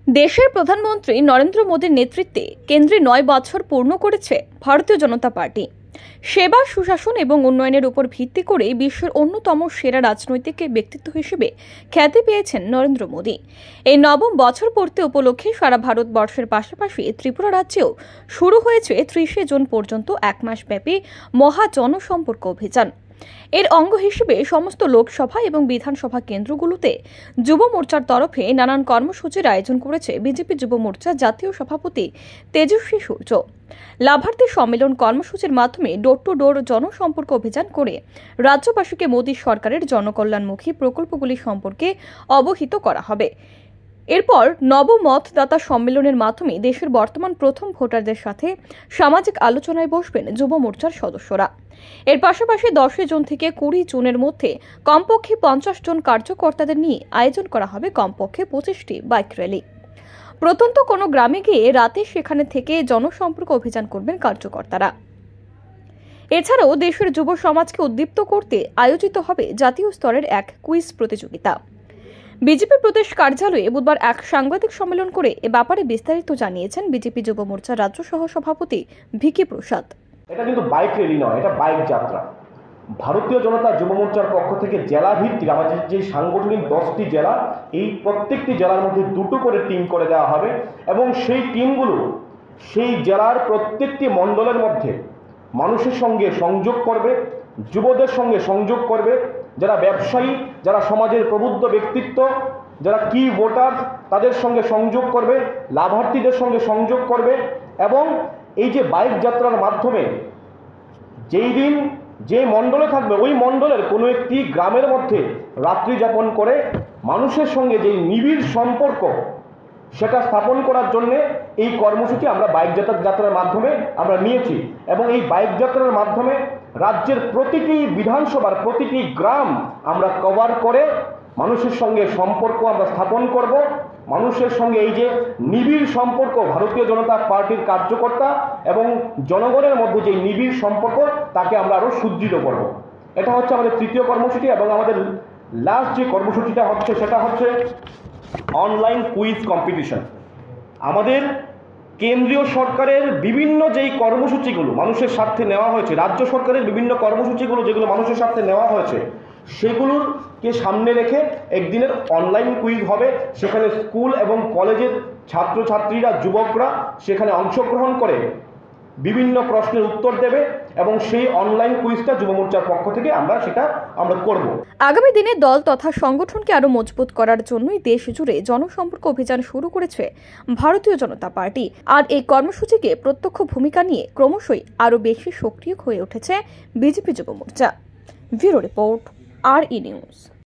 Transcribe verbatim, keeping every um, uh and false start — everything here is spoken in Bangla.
দেশের প্রধানমন্ত্রী নরেন্দ্র মোদীর নেতৃত্বে কেন্দ্রে নয় বছর পূর্ণ করেছে ভারতীয় জনতা পার্টি। সেবা, সুশাসন এবং উন্নয়নের উপর ভিত্তি করে বিশ্বের অন্যতম সেরা রাজনৈতিক ব্যক্তিত্ব হিসেবে খ্যাতি পেয়েছেন নরেন্দ্র মোদী। এই নবম বছর পূর্তি উপলক্ষে সারা ভারতবর্ষের পাশাপাশি ত্রিপুরা রাজ্যেও শুরু হয়েছে ত্রিশে জুন পর্যন্ত এক মাস ব্যাপী মহা জনসম্পর্ক অভিযান। এর অঙ্গ হিসেবে সমস্ত লোকসভা এবং বিধানসভা কেন্দ্রগুলোতে যুব মোর্চার তরফে নানান কর্মসূচির আয়োজন করেছে বিজেপি যুব মোর্চা জাতীয় সভাপতি তেজস্বী সূর্য। লাভার্থী সম্মেলন কর্মসূচির মাধ্যমে ডোর টু ডোর জনসম্পর্ক অভিযান করে রাজ্যবাসীকে মোদী সরকারের জনকল্যাণমুখী প্রকল্পগুলি সম্পর্কে অবহিত করা হবে। এরপর নবমতদাতা সম্মেলনের মাধ্যমে দেশের বর্তমান প্রথম ভোটারদের সাথে সামাজিক আলোচনায় বসবেন যুব মোর্চার সদস্যরা। এর পাশাপাশি দশই জুন থেকে কুড়ি জুনের মধ্যে কমপক্ষে পঞ্চাশ জন কার্যকর্তাদের নিয়ে আয়োজন করা হবে কমপক্ষে পঁচিশটি বাইক র্যালি। প্রত্যন্ত কোনো গ্রামে গিয়ে রাতে সেখানে থেকে জনসম্পর্ক অভিযান করবেন কার্যকর্তারা। এছাড়াও দেশের যুব সমাজকে উদ্দীপ্ত করতে আয়োজিত হবে জাতীয় স্তরের এক কুইজ প্রতিযোগিতা। বিজেপি প্রদেশ কার্যালয়ে বুধবার এক সাংবাদিক সম্মেলন করে এ ব্যাপারে বিস্তারিত জানিয়েছেন বিজেপি যুব মোর্চার রাজ্য সহ সভাপতি ভিকি প্রসাদ। এটা কিন্তু বাইক র্যালি নয়, এটা বাইক যাত্রা। ভারতীয় জনতা যুব মোর্চার পক্ষ থেকে জেলা ভিত্তিক আমাদের যে সাংগঠনিক দশটি জেলা, এই প্রত্যেকটি জেলার মধ্যে দুটো করে টিম করে দেওয়া হবে এবং সেই টিমগুলো সেই জেলার প্রত্যেকটি মণ্ডলের মধ্যে মানুষের সঙ্গে সংযোগ করবে, যুবদের সঙ্গে সংযোগ করবে, যারা ব্যবসায়ী, যারা সমাজের প্রবুদ্ধ ব্যক্তিত্ব, যারা কি ভোটার তাদের সঙ্গে সংযোগ করবে, লাভার্থীদের সঙ্গে সংযোগ করবে এবং এই যে বাইক যাত্রার মাধ্যমে যেই দিন যে মণ্ডলে থাকবে ওই মণ্ডলের কোনো একটি গ্রামের মধ্যে রাত্রি যাপন করে মানুষের সঙ্গে যেই নিবিড় সম্পর্ক সেটা স্থাপন করার জন্যে এই কর্মসূচি আমরা বাইক যাত্রা যাত্রার মাধ্যমে আমরা নিয়েছি এবং এই বাইক যাত্রার মাধ্যমে রাজ্যের প্রতিটি বিধানসভার প্রতিটি গ্রাম আমরা কভার করে মানুষের সঙ্গে সম্পর্ক আমরা স্থাপন করব। মানুষের সঙ্গে এই যে নিবিড় সম্পর্ক ভারতীয় জনতা পার্টির কার্যকর্তা এবং জনগণের মধ্যে যে নিবিড় সম্পর্ক তাকে আমরা আরও সুদৃঢ় করব। এটা হচ্ছে আমাদের তৃতীয় কর্মসূচি এবং আমাদের লাস্ট যে কর্মসূচিটা হচ্ছে সেটা হচ্ছে অনলাইন কুইজ কম্পিটিশন। আমাদের কেন্দ্রীয় সরকারের বিভিন্ন যেই কর্মসূচিগুলো মানুষের স্বার্থে নেওয়া হয়েছে, রাজ্য সরকারের বিভিন্ন কর্মসূচিগুলো যেগুলো মানুষের স্বার্থে নেওয়া হয়েছে সেগুলোকে সামনে রেখে একদিনের অনলাইন কুইজ হবে। সেখানে স্কুল এবং কলেজের ছাত্রছাত্রীরা, যুবকরা সেখানে অংশগ্রহণ করে বিভিন্ন প্রশ্নের উত্তর দেবে এবং সেই অনলাইন কুইজটা যুব মোর্চার পক্ষ থেকে আমরা সেটা আমরা করব। আগামী দিনে দল তথা সংগঠনকে আরো মজবুত করার জন্যই দেশ জুড়ে জনসম্পর্ক অভিযান শুরু করেছে ভারতীয় জনতা পার্টি। আর এই কর্মসূচিকে প্রত্যক্ষ ভূমিকা নিয়ে ক্রমশই আরো বেশি সক্রিয় হয়ে উঠেছে BJP Yuva Morcha. Bureau report, আর ই নিউজ।